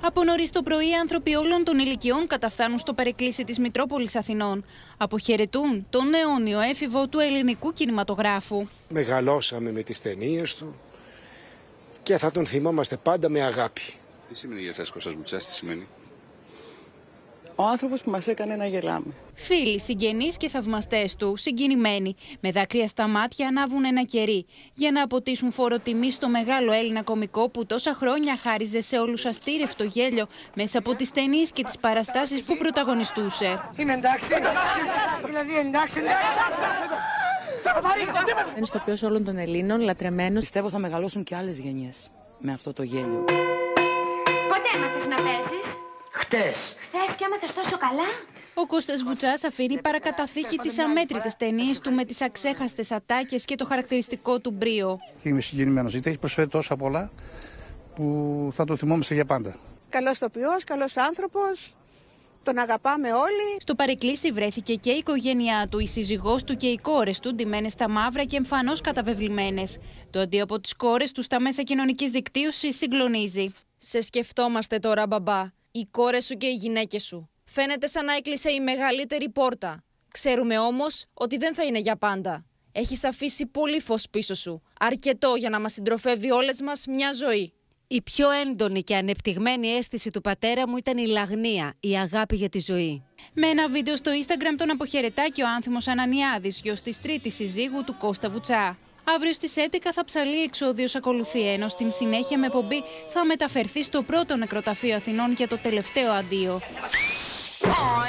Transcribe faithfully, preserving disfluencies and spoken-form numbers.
Από νωρίς το πρωί, άνθρωποι όλων των ηλικιών καταφθάνουν στο παρεκκλήσι της Μητρόπολης Αθηνών. Αποχαιρετούν τον αιώνιο έφηβο του ελληνικού κινηματογράφου. Μεγαλώσαμε με τις ταινίες του και θα τον θυμόμαστε πάντα με αγάπη. Τι σημαίνει για εσάς Κώστας Βουτσάς, τι σημαίνει? Ο άνθρωπος που μας έκανε να γελάμε. Φίλοι, συγγενείς και θαυμαστές του, συγκινημένοι, με δάκρυα στα μάτια ανάβουν ένα κερί για να αποτίσουν φόρο τιμή στο μεγάλο Έλληνα κωμικό που τόσα χρόνια χάριζε σε όλους αστήρευτο γέλιο μέσα από τις ταινίες και τις παραστάσεις που πρωταγωνιστούσε. Είναι εντάξει, δηλαδή εντάξει, εντάξει. Είναι στο ποιος όλων των Ελλήνων, λατρεμένος. Πιστεύω θα μεγαλώσουν και άλλες γενιές με αυτό το γέλιο. Πότε έμαθες να παίζεις? Χτες. Χθες και έμαθες τόσο καλά? Ο Κώστας Βουτσάς αφήνει παρακαταθήκη τις αμέτρητες ταινίες του με τις αξέχαστες ατάκες και το χαρακτηριστικό του μπρίο. Είμαι συγκινημένος, γιατί έχει προσφέρει τόσα πολλά που θα το θυμόμαστε για πάντα. Καλός τοπιός, καλός άνθρωπος, τον αγαπάμε όλοι. Στο παρεκκλήσι βρέθηκε και η οικογένειά του, η σύζυγός του και οι κόρες του, ντυμένες στα μαύρα και εμφανώς καταβεβλημένες. Το αντίο από τις κόρες του στα μέσα κοινωνικής δικτύωσης συγκλονίζει. Σε σκεφτόμαστε τώρα, μπαμπά. Οι κόρες σου και οι γυναίκες σου. Φαίνεται σαν να έκλεισε η μεγαλύτερη πόρτα. Ξέρουμε όμως ότι δεν θα είναι για πάντα. Έχεις αφήσει πολύ φως πίσω σου. Αρκετό για να μας συντροφεύει όλες μας μια ζωή. Η πιο έντονη και ανεπτυγμένη αίσθηση του πατέρα μου ήταν η λαγνία, η αγάπη για τη ζωή. Με ένα βίντεο στο Instagram τον αποχαιρετά και ο άνθιμος Ανανιάδης, γιος της τρίτης συζύγου του Κώστα Βουτσά. Αύριο στις έντεκα θα ψαλεί εξώδιος ακολουθεί, ενώ στην συνέχεια με πομπή θα μεταφερθεί στο πρώτο νεκροταφείο Αθηνών για το τελευταίο αντίο.